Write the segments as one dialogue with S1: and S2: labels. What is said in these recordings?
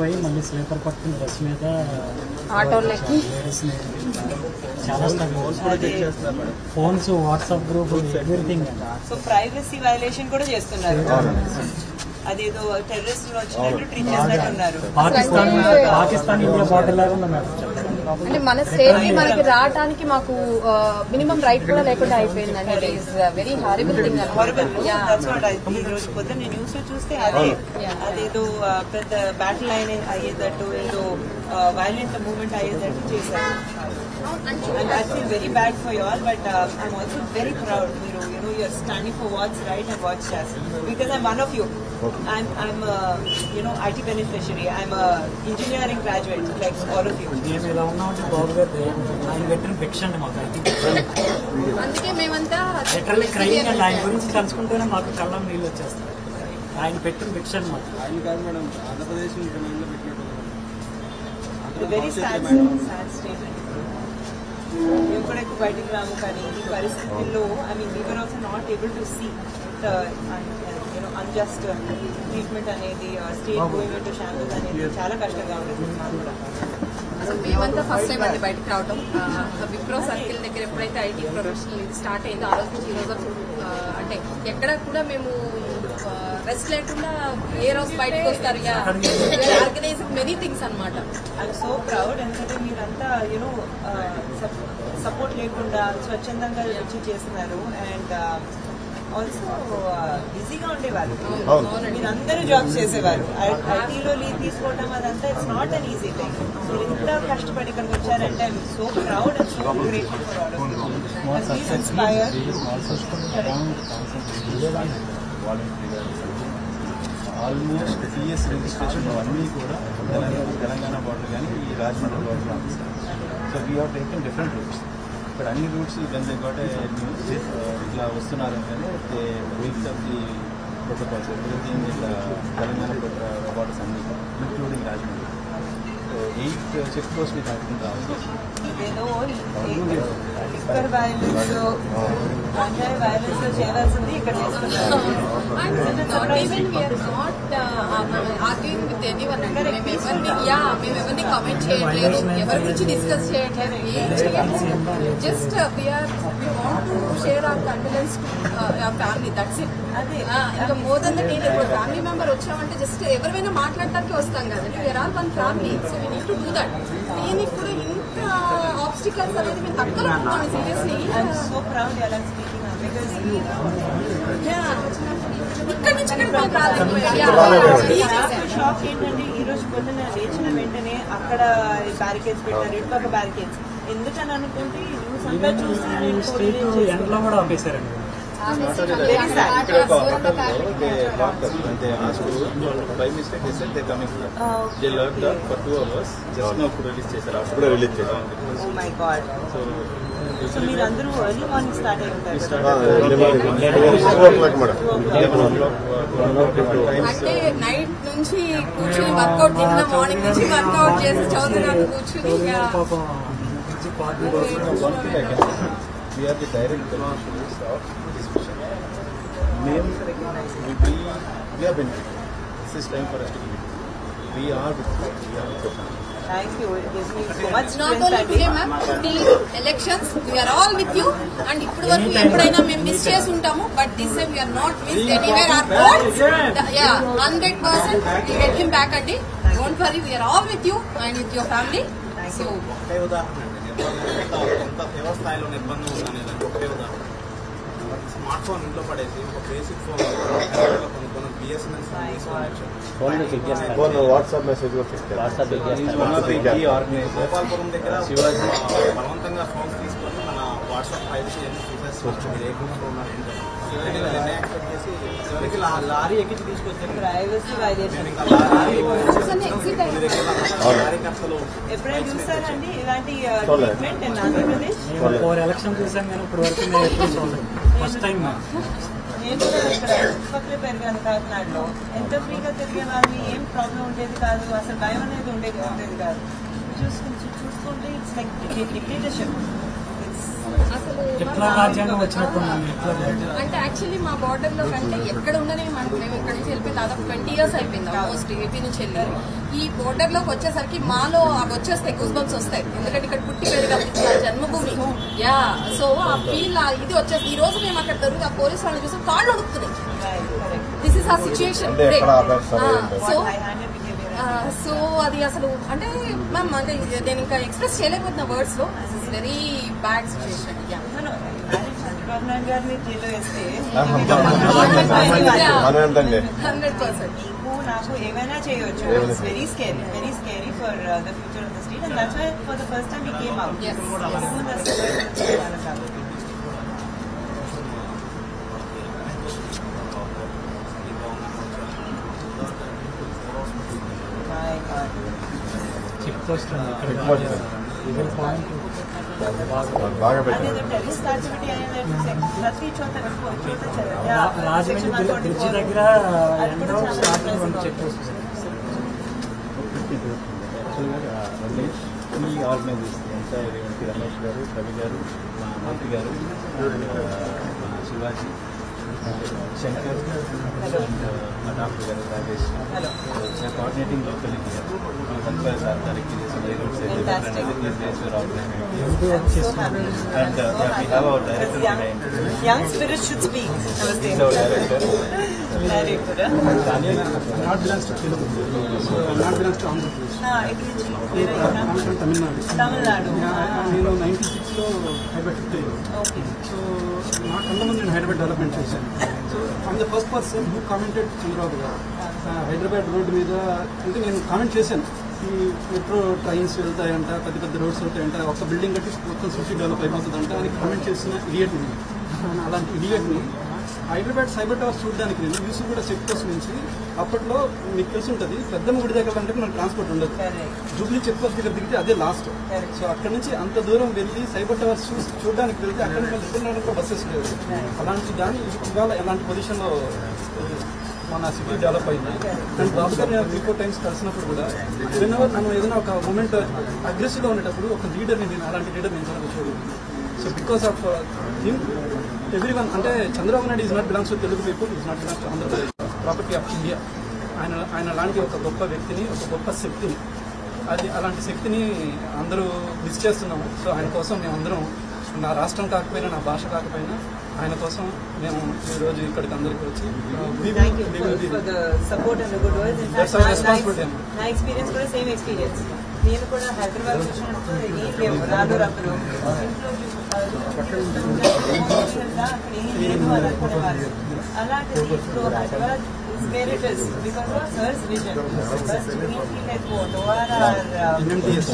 S1: అయిపోయి మళ్ళీ స్లీపర్ పట్టుకుని బస్ మీద
S2: ఆటోలకి
S1: చాలా phones, WhatsApp group, everything.
S3: So privacy violation కూడా చేస్తున్నారు. అదేదో టెర్రరిస్ట్ వచ్చినట్టు ట్రీట్ చేస్తున్నారు.
S1: పాకిస్తాన్ ఇండియా బార్డర్ లాగా ఉంది మేడం.
S2: అంటే మన స్టేట్ కి మనకి రావడానికి మాకు మినిమం రైట్ కూడా లేకుండా అయిపోయిందండి. It is very horrible thing.
S3: ఈ రోజు పొద్దున్న న్యూస్ లో చూస్తే అదేదో పెద్ద బ్యాటిల్ అయ్యేటట్టు, ఏదో వైలెంట్ మూవ్మెంట్ అయ్యేటట్టు చేశారు. And I feel very bad for you all, but I'm also very proud. You're standing for what's right and what's just. Because I'm one of you. I'm IT beneficiary. I'm a engineering graduate, like all of you.
S2: అందుకే మేమంతా
S1: ఆయన గురించి తలుచుకుంటేనే మాకు కళ్ళ నీళ్ళు వచ్చేస్తాయి. ఆయన పెట్టిన భిక్ష అనమాట.
S3: Very sad statement. మేము కూడా ఎక్కువ బయటకు రాము, కానీ ఈ పరిస్థితుల్లో we were also not able to see the unjust treatment అనేది, స్టేట్ గోయింగ్ ఇంటూ షాంపుల్స్ అనేది చాలా కష్టంగా ఉంటుంది మాకు కూడా.
S2: అసలు మేమంతా ఫస్ట్ టైం అండి బయటకు రావడం. విప్రో సర్కిల్ దగ్గర ఎప్పుడైతే ఐటీ ప్రొఫెషనల్ ఇది స్టార్ట్ అయిందో ఆ రోజు నుంచి ఈ రోజు అంటే ఎక్కడ కూడా మేము రెస్ట్ లేకుండా ఏ రోజు బయటకు వస్తారు. ఆర్గనైజింగ్ మెనీ థింగ్స్ అనమాట.
S3: I'm so proud. ఎందుకంటే మీరంతా సపోర్ట్ లేకుండా స్వచ్ఛందంగా వచ్చి చేస్తున్నారు. అండ్ ఆల్సో బిజీగా ఉండేవారు. మీరందరూ జాబ్స్ చేసేవారు. ఐటీలో లీవ్ తీసుకోవడం అదంతా it's not an easy thing. మీరు ఇంత కష్టపడి ఇక్కడికి వచ్చారంటే I'm so proud and so grateful for all of you. Please inspire.
S4: Almost TS registration అన్నీ కూడా తెలంగాణ బార్డర్ కానీ ఈ Rajahmundry border office. So we have taken different routes. ఇక్కడ అన్ని రూట్స్ దే గాట్ న్యూస్ ఇట్లా వస్తున్నారు అంటే they weeks of the protocols everything ఇట్లా తెలంగాణ బార్డర్స్ అన్ని including Rajahmundry. So 8 check post దాటుకుని రావాలి.
S3: లిక్కర్ వైలెన్స్, గంజాయి వైలెన్స్ చేయాల్సింది ఇక్కడ చేసుకున్నారు. మేము ఎవరిని కామెంట్ చేయట్లేదు, ఎవరి గురించి డిస్కస్ చేయట్లేదు, ఏం చేయట్లేదు. Just we want to share our condolence to our family. That's it. అదే ఇంకా మోర్ దెన్ దట్. నేను ఇప్పుడు ఫ్యామిలీ మెంబర్ వచ్చామంటే జస్ట్ ఎవరైనా మాట్లాడటానికి వస్తాం కదండి. We are all one family. So we need to do that. నేను ఇప్పుడు ఇంత ఆబ్స్టికల్స్ అనేది మేము తక్కువ ఉన్నాను. Seriously so proud you are speaking because ఇక్కడ నుంచి షాక్ ఏంటంటే ఈ రోజు పొద్దున లేచిన వెంటనే అక్కడ బ్యారికేడ్స్ పెట్టారు, ఇటు పక్క బ్యారికేడ్స్. ఎందుకని అనుకుంటే న్యూస్ అంతా చూసి
S1: ఎండలో కూడా పంపేశారండి.
S3: సో మీరందరూ ఎర్లీ మార్నింగ్ స్టార్ట్ అయి ఉంటారు.
S2: అంటే నైట్ నుంచి కూర్చుని వర్కౌట్ నిన్న మార్నింగ్ నుంచి వర్కౌట్ చేసి చదువుతున్నాను కూర్చుని.
S4: We are the direct beneficiaries of this mission. We have been. This is time for us to give it. We are with you. We are with your family.
S3: Thank you. It gives me so much strength.
S2: Not only today, ma'am. Till elections, we are all with you. And ఇప్పుడు వరకు ఎప్పుడైనా మేము miss చేసి ఉంటాము. But this time we are not missed anywhere. Our votes, 100% we get him back అండి. Don't worry, we are all with you and with your family. So.
S5: కొంత వ్యవస్థాయిలో ఇబ్బంది ఉందనేది ఒకే ఉదాహరణ. స్మార్ట్ ఫోన్ ఇంట్లో పడేసి ఒక బేసిక్ ఫోన్ కొన్ని బిఎస్ఎన్ఎల్
S4: వాట్సాప్ మెసేజ్
S5: గోపాల్పురం దగ్గర బలవంతంగా ఫోన్స్ తీసుకొని మన వాట్సాప్ ప్రైవసీ ఏ గ్రూప్లో ఉన్నారు చివరికి లారీ ఎక్కించి తీసుకొచ్చారు.
S3: ప్రైవసీ వైలేషన్ ఎప్పుడైనా చూసారండి ఇలాంటి ట్రీట్మెంట్ ఇన్ ఆంధ్రప్రదేశ్?
S1: 4 ఎలక్షన్ చూసాం కానీ ఇప్పుడు వరకు మేము ఎప్పుడు చూడలేదు. First time.
S3: నేను కూడా ఇక్కడ చుట్టుపక్కల పెరిగాను కాకినాడలో. ఎంత ఫ్రీగా తిరిగే వాళ్ళని ఏం ప్రాబ్లం ఉండేది కాదు, అసలు భయం అనేది ఉండేది కాదు. చూసుకుంటే ఇట్స్ లైక్ డిక్టేటర్షిప్.
S2: అసలు
S1: ఎట్లా రాజ్యాంగం వచ్చినప్పుడు
S2: అంటే యాక్చువల్లీ మా బార్డర్ లో కంటే ఎక్కడ ఉండనే మేము ఇక్కడ నుంచి వెళ్ళిపోయి దాదాపు 20 years అయిపోయింది ఆల్మోస్ట్ ఏపీ నుంచి వెళ్ళి ఈ బోర్డర్ లోకి వచ్చేసరికి మాలో అవి వచ్చేస్తాయి గుస్బంప్స్ వస్తాయి ఎందుకంటే ఇక్కడ పుట్టి పెరిగా జన్మభూమి యా సో ఆ ఫీల్ ఇది వచ్చేసి ఈ రోజు మేము అక్కడ దొరికి ఆ పోలీస్ వాళ్ళని చూసి కాళ్ళు అడుగుతున్నాయి this is a situation so అది అసలు అంటే మ్యామ్ అంటే నేను ఇంకా ఎక్స్ప్రెస్ చేయలేకపోతున్నా వర్డ్స్ లో this is very bad situation
S3: నాకు ఏమైనా చేయొచ్చు very scary for the future of the state and that's why for the first time he came out
S1: Rajahmundry bridge దగ్గర చెక్ పోస్ట్
S4: ఈ ఆర్గనైజేషన్ అంతా రమేష్ గారు రవి గారు మా మంత్రి గారు శివాజీ శంకర్ మా doctor garu Rajesh coordinating local health sir తారీఖు and we have our director today.
S3: Young spirit should speak. Namaste.
S4: He's our director.
S3: Very good.
S1: not belongs to Telugu. So not belongs to Andhra Pradesh. I'm from Tamil Nadu. నేను 96 లో Hyderabad shift అయ్యాను. So నా కళ్ళ ముందు నేను Hyderabad development చేశాను. So I'm the first person who commented Chandrababu garu Hyderabad road మీద అంటే నేను కామెంట్ చేశాను ఈ మెట్రో ట్రైన్స్ వెళ్తాయంట పెద్ద పెద్ద రోడ్స్ వెళ్తాయంట ఒక బిల్డింగ్ కట్టి మొత్తం సిటీ డెవలప్ అయిపోతుందంట అని కామెంట్ చేసిన ఇడియట్ ఉంది. అలాంటి ఇడియట్ని హైదరాబాద్ సైబర్ టవర్స్ చూడడానికి నేను యూసుఫ్ కూడా చెక్ పోస్ట్ నుంచి అప్పట్లో మీకు తెలిసి ఉంటుంది పెద్దమ్మ గుడి దగ్గర అంటే మనకు ట్రాన్స్పోర్ట్ ఉండదు జూబ్లీ చెక్ పోస్ట్ దగ్గర దిగితే అదే లాస్ట్. సో అక్కడ నుంచి అంత దూరం వెళ్ళి సైబర్ టవర్స్ చూడడానికి వెళ్తే అక్కడ నుంచి రిటర్న్ అవడానికి బస్సెస్ లేదు. అలాంటి దాన్ని ఇవాళ ఎలాంటి పొజిషన్లో మన సిటీ డెవలప్ అయింది. అండ్ బాబు గారు నేను 3-4 times కలిసినప్పుడు కూడా వెనెవర్ మనం ఏదైనా ఒక మూమెంట్ అగ్రెసివ్గా ఉండేటప్పుడు ఒక లీడర్ని నేను అలాంటి లీడర్ నేను చూడలేదు. So because of him everyone అంటే Chandrababu Naidu is not belongs to Telugu people, is not belongs to Andhra Pradesh, property of India. ఆయన లాంటి ఒక గొప్ప వ్యక్తిని ఒక గొప్ప శక్తిని అలాంటి శక్తిని అందరూ మిస్ చేస్తున్నాము. సో ఆయన కోసం మేమందరం నా రాష్ట్రం కాకపోయినా నా భాష కాకపోయినా ఆయన కోసం మేము ఈరోజు ఇక్కడికి అందరికి వచ్చి
S3: నా ఎక్స్పీరియన్స్ కూడా సేమ్ ఎక్స్పీరియన్స్. నేను కూడా హైదరాబాద్ వచ్చినప్పుడు ఏం లేవు రాదు అక్కడ ఏం లేదు అని అనుకునేవారు. అలాంటిది ఇప్పుడు Hyderabad where it is because of Sir's vision. First greenfield airport, ORR, MMTS,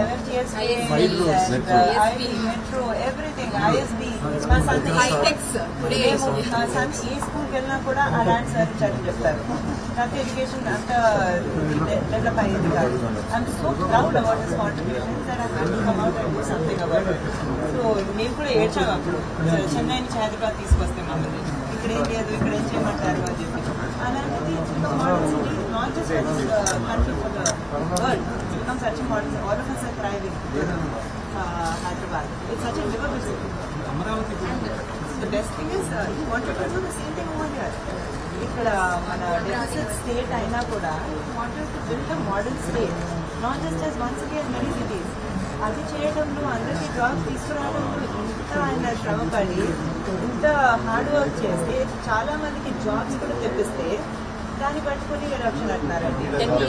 S3: metro, everything, ISB. My son
S2: high-techs today.
S3: My son ఏ స్కూల్కి వెళ్ళినా కూడా అలాంటి సార్ చదివి చెప్తారు. నాకు ఎడ్యుకేషన్ అంత డెవలప్ అయ్యేది కాదు. I'm so proud about this contributions and I have to come out and do something about it. So మేము కూడా ఏడ్చాము అప్పుడు చెన్నై నుంచి హైదరాబాద్ తీసుకొస్తే మమ్మల్ని ఇక్కడ ఏం లేదు ఇక్కడ ఏం చేయమంటారు అని చెప్పి. అలాంటిది model city not just country for the world, it's become such a model. All of us are thriving in Hyderabad. It's such a livable city. And the best thing is you wanted to do the same thing over here. ఇక్కడ మన deficit state అయినా కూడా wanted to build a model state, not just as one city as many cities. అది చేయడంలో అందరికీ jobs తీసుకురావడంలో ఇంత ఆయన శ్రమపడి ఇంత హార్డ్ వర్క్ చేస్తే చాలా మందికి జాబ్స్ కూడా తెప్పిస్తే దాన్ని పట్టుకుని ఎడప్షన్ అంటున్నారండి.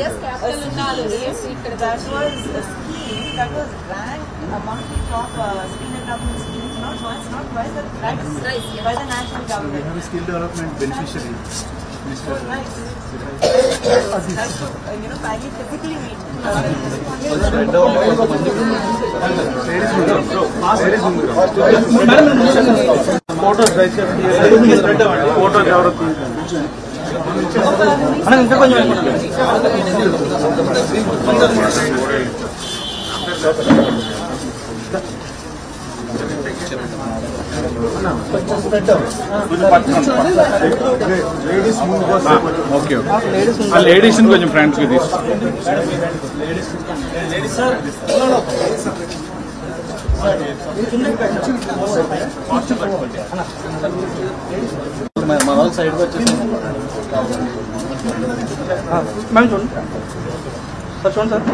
S3: That was a scheme that was ranked among the top skill development schemes, not once, not twice, but thrice by the national government.
S4: Skill development beneficiary.
S3: So nice. That's what, Paggy physically meet.
S4: Photos ఎవరు ఇంకా కొంచెం okay ఆ ladies కొంచెం friends కి తీసు మా వాళ్ళ సైడ్కి వచ్చేసి
S1: మేడం చూడండి సార్, చూడండి సార్.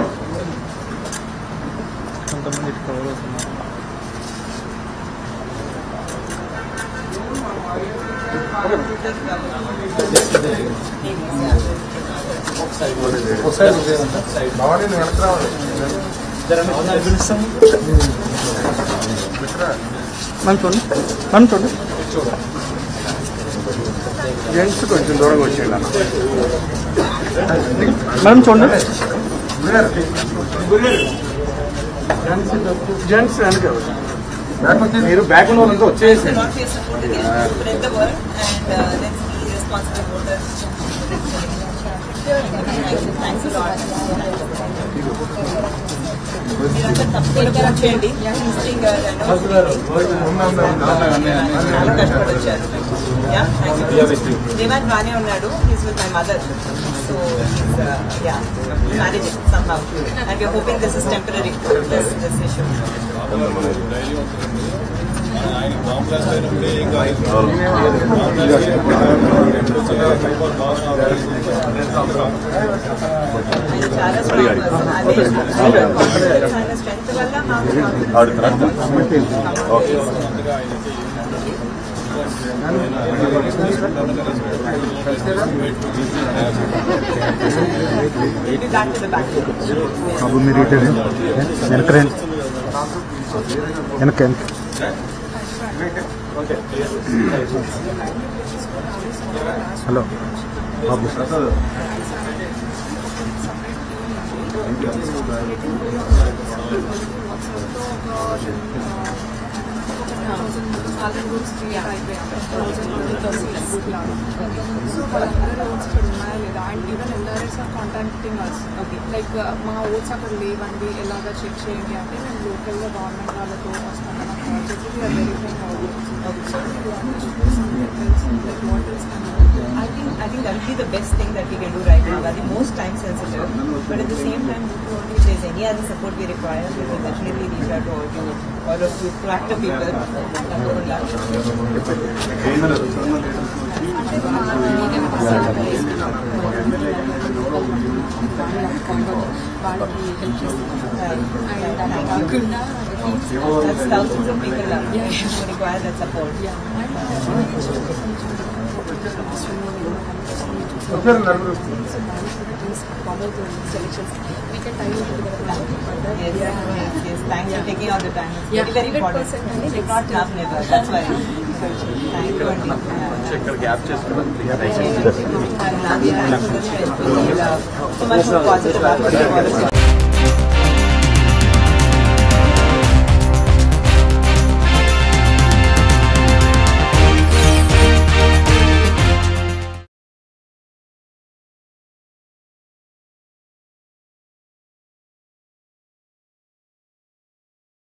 S1: కొంతమంది ఇటు కవర్ అవుతున్నారు. మ్యామ్ చూడండి, మ్యామ్ చూడండి.
S6: జెంట్స్ కొంచెం దూరంగా వచ్చేయండి అన్న.
S1: మేడం చూడండి.
S6: జెంట్స్ వెనక మీరు బ్యాక్ ఉన్న వాళ్ళంతా వచ్చేసేయండి.
S7: చేయండి. కష్టపడొచ్చారు. దేవాన్ బాగానే ఉన్నాడు. He's with my mother. So manage somehow. And we are hoping this is temporary. This issue. చాలా స్ట్రెంత్ వల్ల
S6: బాబు మీరు వెనక రండి. వెనక హలో బాబు.
S3: ఆల్రెడీ రూల్స్ సో వాళ్ళందరూ రూల్స్ ఇక్కడ ఉన్నాయా లేదా and even LRS are contacting us. Like మా ఓట్స్ అక్కడ లేవండి, ఎలాగా చెక్ చేయండి అంటే మేము లోకల్గా గవర్నమెంట్ వాళ్ళతో వస్తాం కదా project we are verifying all.
S7: I think that will be the best thing that we can do right now. That is most time sensitive, but at the same time, if there is any other support we require, we will definitely reach out to all of you proactive people.
S3: వాళ్ళకి help చేస్తున్నారు.
S7: That's thousands of people who require that support.
S3: Selections. We can tie it together.
S7: Yes. Thanks for taking all the time. It's very important.
S3: 100%
S7: It's not enough never. That's why. Thank you.
S4: ఇక్కడ gap చేసుకోవాలి.
S7: So much more positive about